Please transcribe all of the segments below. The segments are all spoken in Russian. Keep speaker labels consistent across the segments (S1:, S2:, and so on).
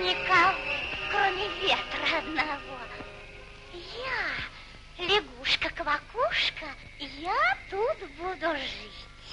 S1: никого, кроме ветра одного. Я, лягушка-квакушка, я тут буду жить.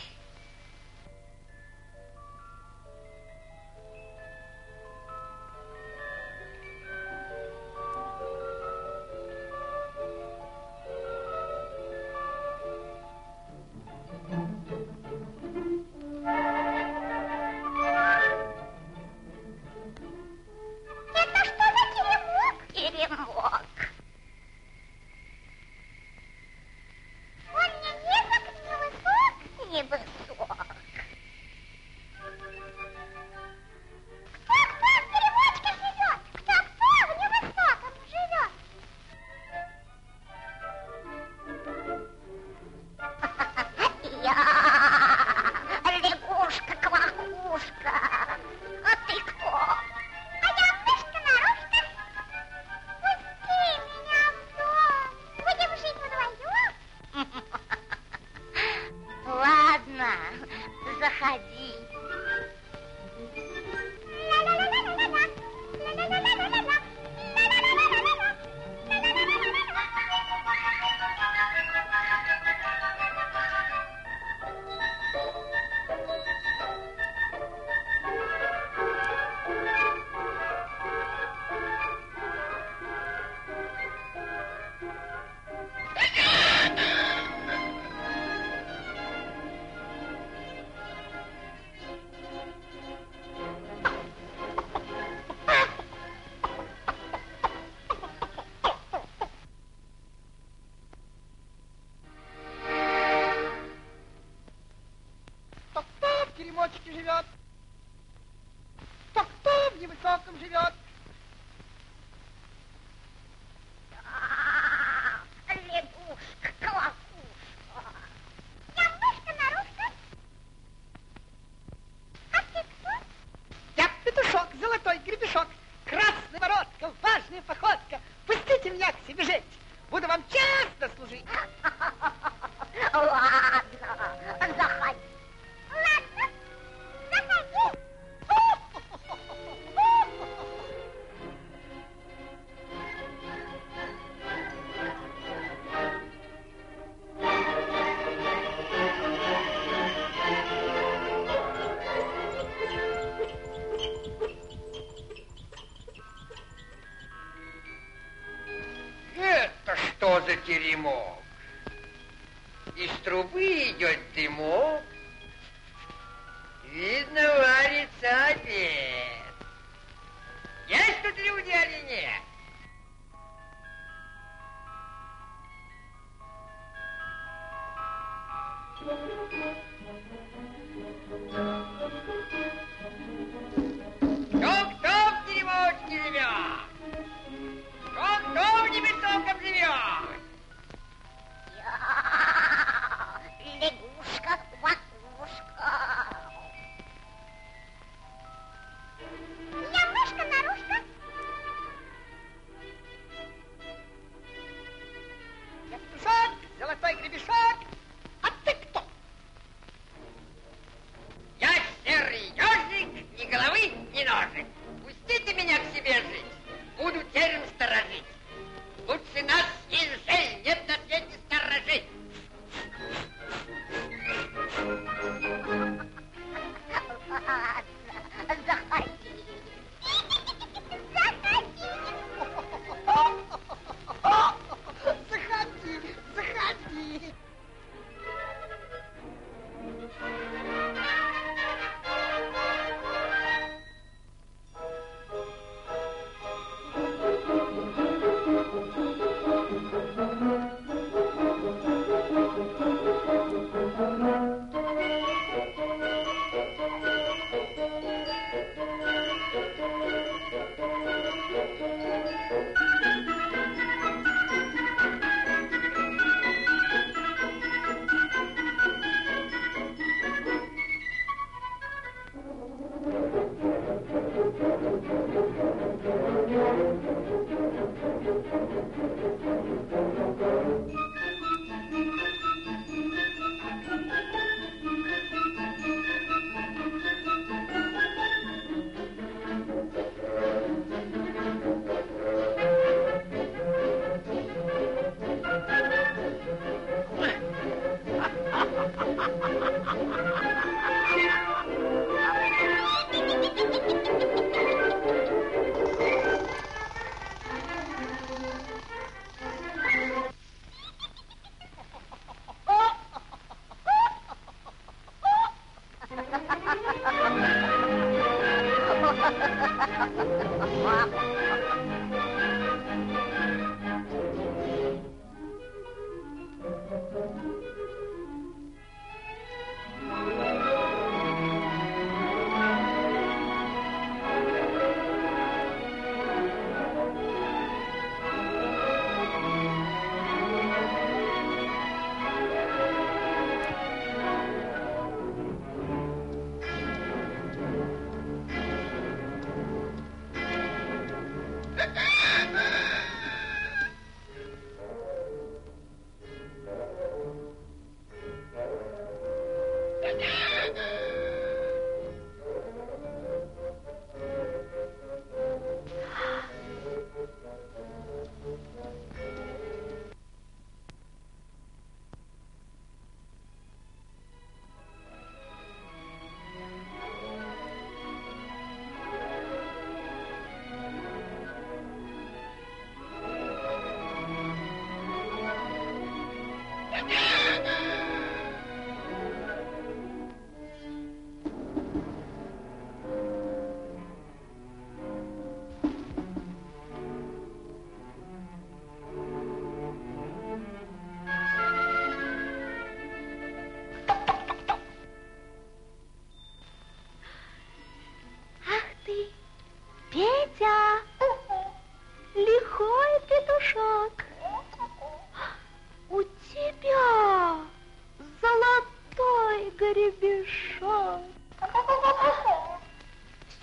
S1: Заходи.
S2: Теремочке живет? Кто в невысоком живет?
S1: Лягушка, колокушка. Я мышка-нарушка. А ты кто?
S2: Я петушок, золотой гребешок, красная бородка, важная походка. Пустите меня к себе жить, буду вам честно служить.
S1: Ладно, заходи.
S3: Это что за теремок? Из трубы идет дымок. Видно, варится обед. Есть тут люди или нет? Кто в теремочке живет? Кто в невысоком живет?
S1: Я лягушка-квакушка.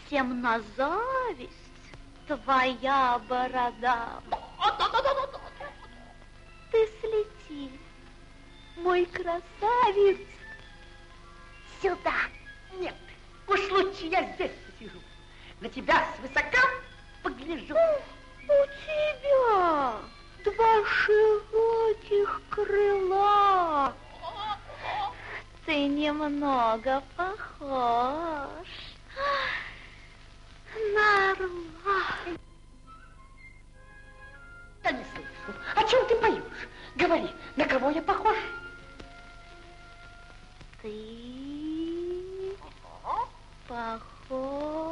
S4: всем на зависть твоя борода. Ты слети, мой красавец,
S2: Сюда. Нет, уж лучше я здесь посижу. На тебя свысока погляжу.
S4: У тебя два широких крыла. Ты немного похож на орла.
S2: Я не слышу. О чем ты поешь? Говори, на кого я похож?
S4: Ты похож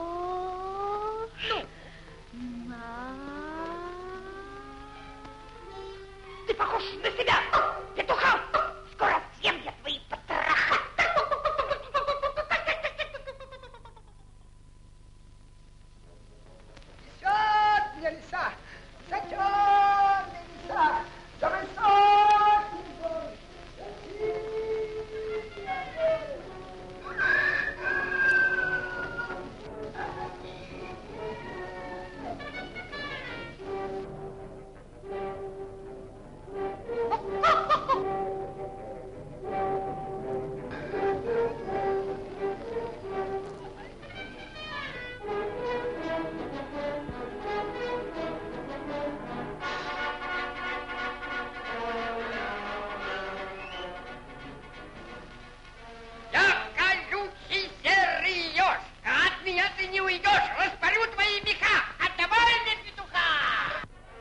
S4: на...
S2: Ты похож на себя, петуха! Скоро съем я твои потроха! Несет меня леса, за темные леса, за высокие горы, за тихие озера.
S3: Я колючий серый еж, а от меня ты не уйдешь. Распорю твои меха. Отдавай мне петуха.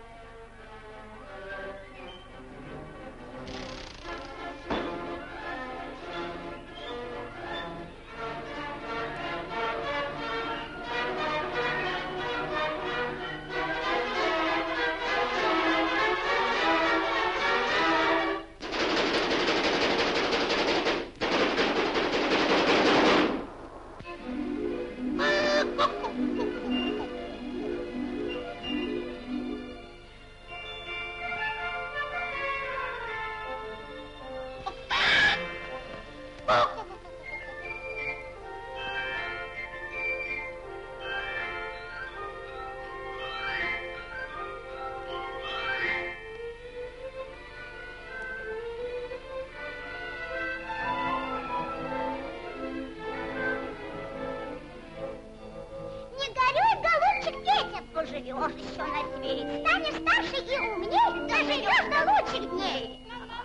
S1: Не горюй, голубчик, детям поживешь еще на свете. Станешь старше и умней, доживешь до лучших дней.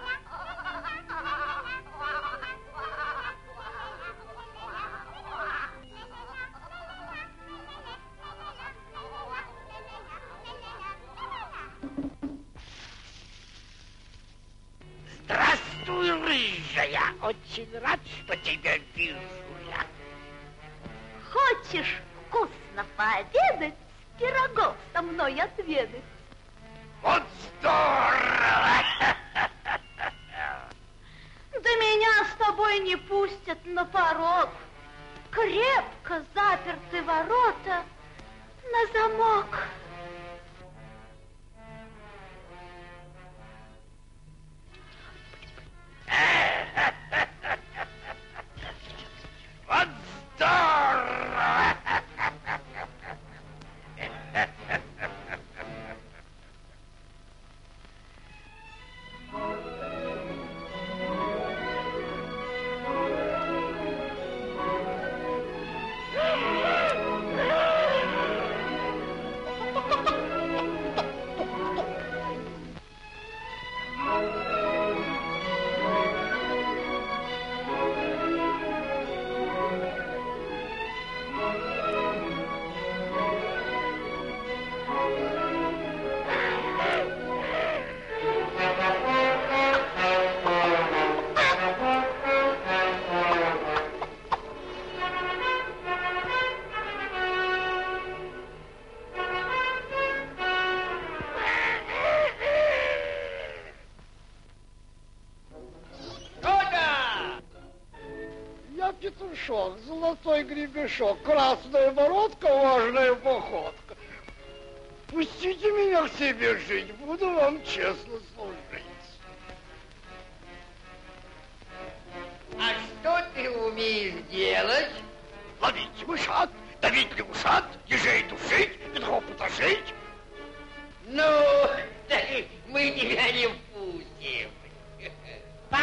S3: Здравствуй, рыжая. Очень рад, что тебя вижу я.
S4: Хочешь вкусно пообедать, пирогов со мной отведать?
S3: Вот здорово!
S4: Да меня с тобой не пустят на порог. Крепко заперты ворота на замок.
S3: Вот здорово!
S5: Я петушок, золотой гребешок, красная бородка, важная походка. Пустите меня к себе жить, буду вам честно служить.
S3: А что ты умеешь делать?
S5: Ловить мышат, давить лягушат, ежей душить, петухов потрошить.
S3: Ну, да мы тебя не впустим. Па!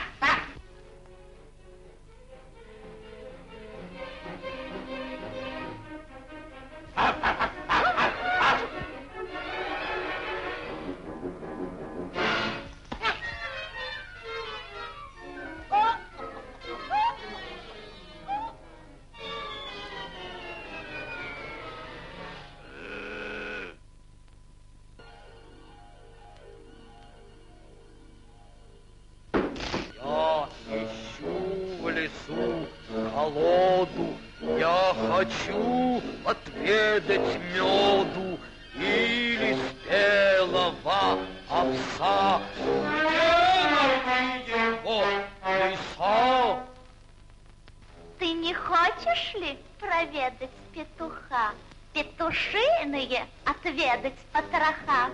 S5: Я хочу отведать меду или спелого овса. Где найти его, лиса?
S4: Ты не хочешь ли проведать петуха? Петушиные отведать потроха.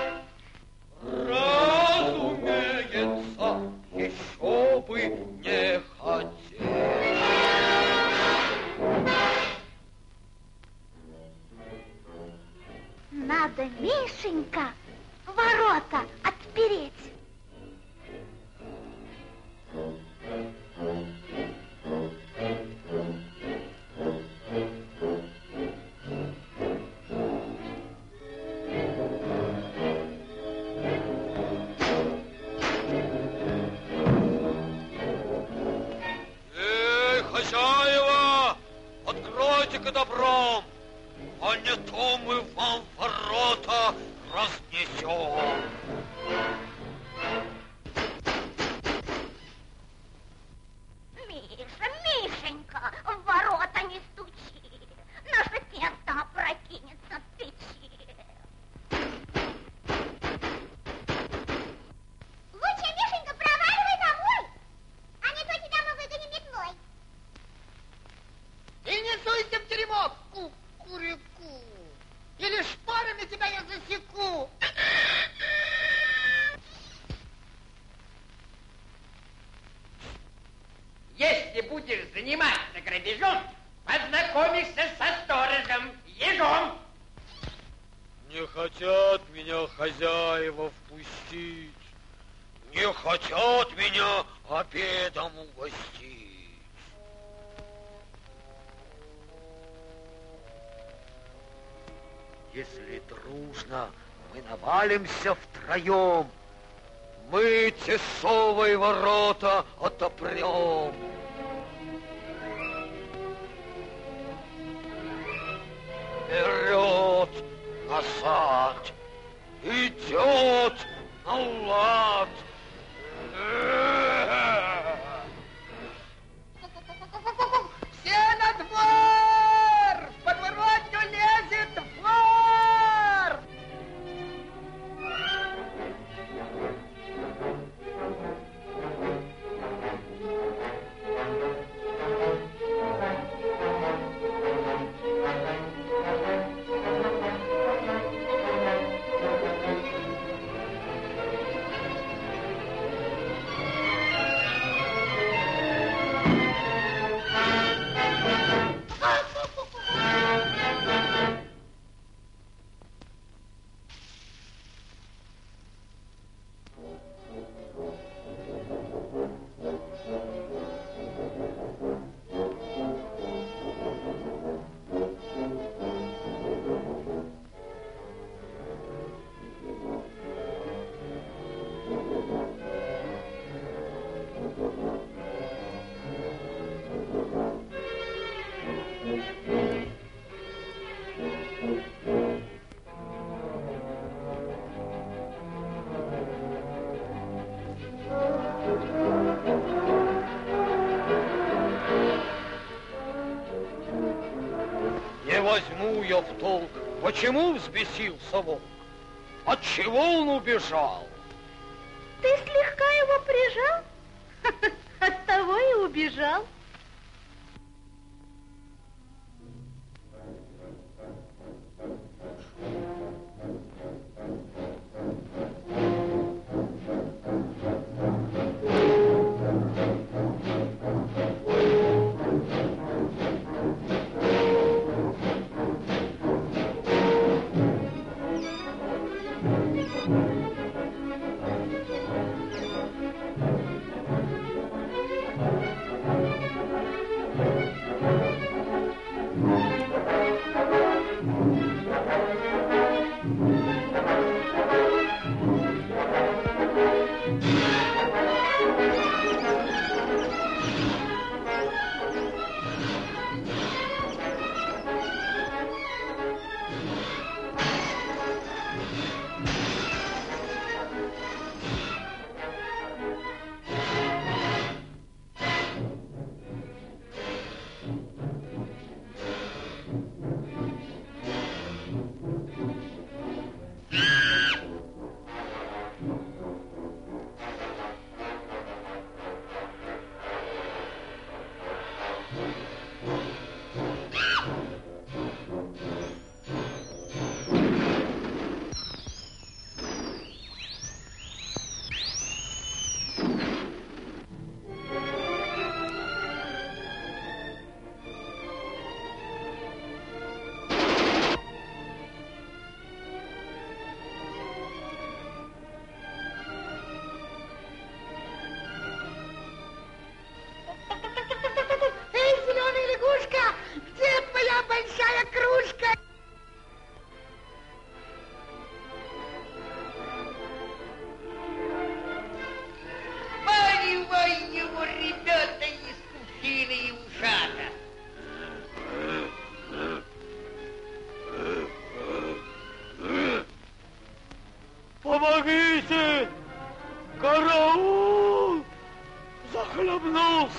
S5: Разумеется, еще бы не хотел.
S4: Надо, Мишенька, ворота отпереть.
S5: Эй, хозяева, откройте-ка добром, а не то мы вам ворота разнесем.
S1: Мишенька, в ворота не стучи. Наше тесто опрокинется в печи. Лучше, Мишенька, проваливай домой, а не то тебя мы выгоним метлой.
S2: И не суйся в теремок, курику, или шпорами тебя я засеку.
S3: Если будешь заниматься грабежом, познакомишься со сторожем, ежом.
S5: Не хотят меня хозяева впустить, не хотят меня обедом угостить. Если дружно мы навалимся втроем, мы тесовые ворота отопрем. Вперед, назад, идет на лад.
S2: Все на двор! В подворотню лезет вор!
S5: Не возьму я в толк, почему взбесился волк? Отчего он убежал?
S4: Ты слегка его прижал, оттого и убежал.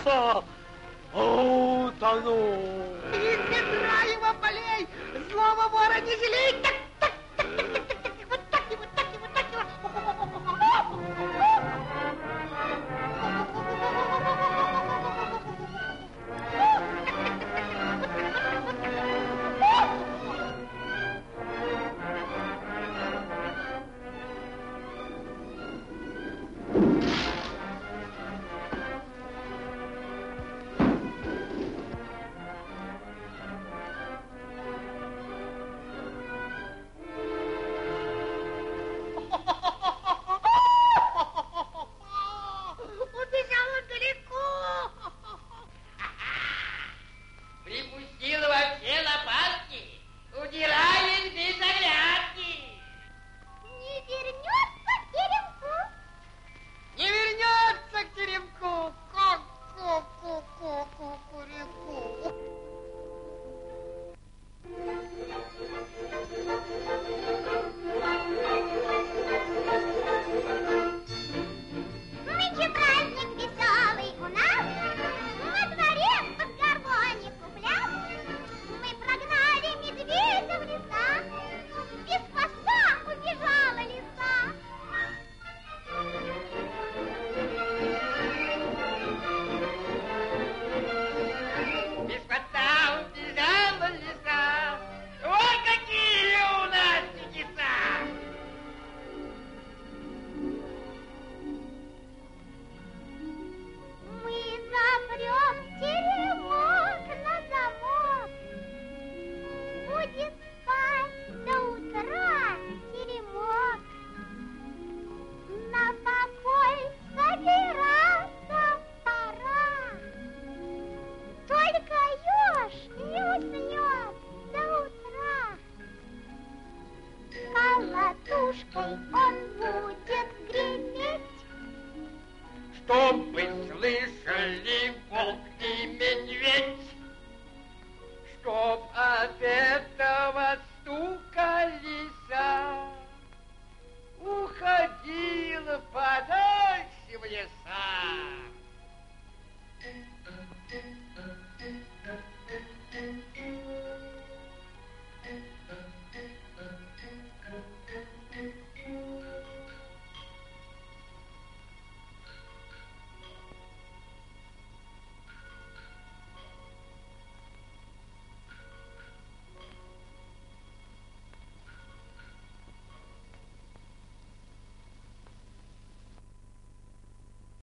S5: Ха-ха! Утонул!
S2: И сестра его полей, злого вора не жалей!